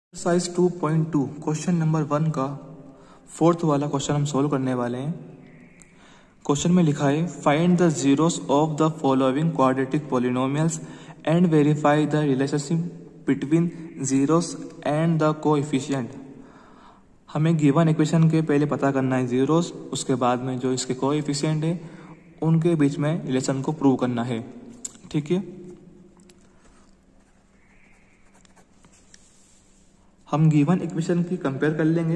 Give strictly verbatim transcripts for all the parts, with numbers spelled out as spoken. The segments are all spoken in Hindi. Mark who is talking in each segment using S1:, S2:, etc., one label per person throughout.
S1: Exercise two point two question number one का फोर्थ वाला क्वेश्चन हम सोल्व करने वाले हैं। क्वेश्चन में लिखा है find the zeros of the following quadratic polynomials and verify the relationship between zeros and the coefficient. हमें गिवन इक्वेशन के पहले पता करना है जीरोस, उसके बाद में जो इसके कोएफिशिएंट है उनके बीच में रिलेशन को प्रूव करना है। ठीक है, हम गिवन इक्वेशन की कंपेयर कर लेंगे।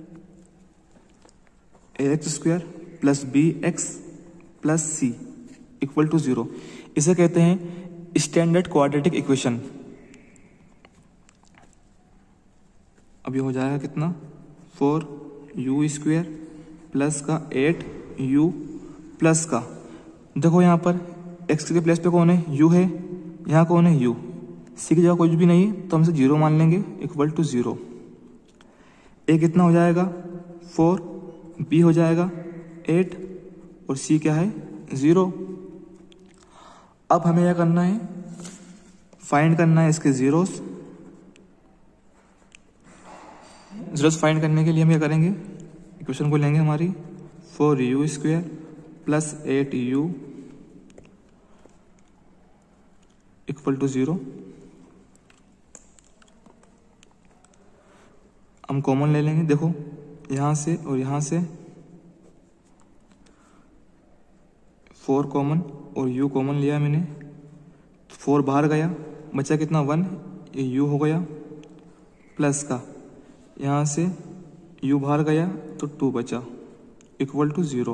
S1: A x square plus b x plus c equal to zero, इसे कहते हैं स्टैंडर्ड क्वाड्रेटिक इक्वेशन। अब ये हो जाएगा कितना, फोर यू स्क्वायर प्लस का एट यू प्लस का, देखो यहाँ पर एक्स के प्लेस पे कौन है, यू है, यहाँ कौन है, यू। सी की जगह कुछ भी नहीं है तो हम इसे जीरो मान लेंगे, इक्वल टू जीरो। ए कितना हो जाएगा, फोर, बी हो जाएगा एट और सी क्या है, जीरो। अब हमें क्या करना है, फाइंड करना है इसके जीरोस। जीरोस फाइंड करने के लिए हम क्या करेंगे, इक्वेशन को लेंगे हमारी four u square plus eight u equal to zero. हम कॉमन ले लेंगे, देखो यहां से और यहां से फोर कॉमन और यू कॉमन लिया मैंने, फोर बाहर गया, बचा कितना, वन, ये यू हो गया प्लस का, यहां से यू बाहर गया तो टू बचा इक्वल टू जीरो।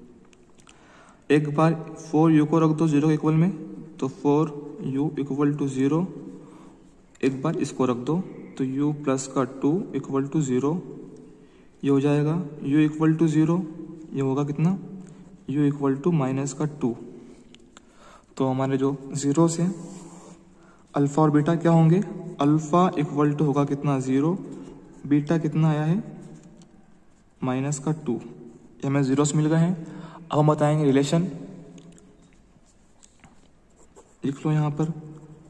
S1: एक बार फोर यू को रख दो जीरो इक्वल में तो four u equal to zero, एक बार इसको रख दो तो u प्लस का टू इक्वल टू जीरो, ये हो जाएगा u इक्वल टू जीरो, ये होगा कितना, u इक्वल टू माइनस का टू। तो हमारे जो जीरोस हैं अल्फा और बीटा क्या होंगे, अल्फा इक्वल टू होगा कितना, जीरो, बीटा कितना आया है, माइनस का टू। ये हमें जीरोस मिल गए हैं। अब हम बताएंगे रिलेशन, लिख लो यहाँ पर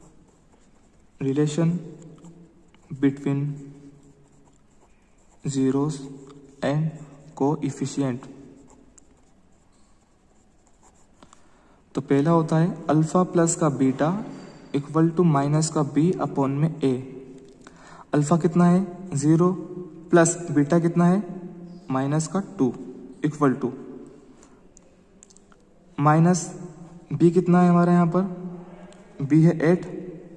S1: relation between zeros and coefficient. तो पहला होता है अल्फा प्लस का बीटा इक्वल टू माइनस का बी अपॉन में ए। अल्फा कितना है, जीरो, प्लस बीटा कितना है, माइनस का two equal to minus b कितना है हमारे यहाँ पर, बी है एट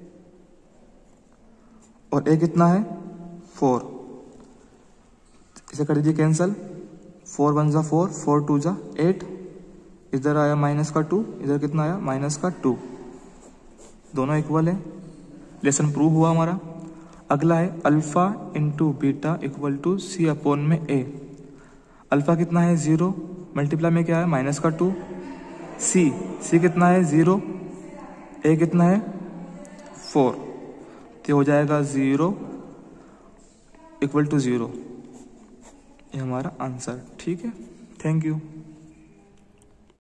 S1: और ए कितना है, फोर। इसे कर दीजिए कैंसल, फोर वन जा फोर, फोर टू जा एट, इधर आया माइनस का टू, इधर कितना आया, माइनस का टू, दोनों इक्वल है। लेसन प्रूव हुआ हमारा। अगला है alpha into beta equal to c upon में ए। अल्फा कितना है, जीरो, मल्टीप्लाई में क्या है, माइनस का टू, सी, सी कितना है, जीरो, ए कितना है, फोर, तो हो जाएगा जीरो इक्वल टू जीरो। ये हमारा आंसर। ठीक है, थैंक यू।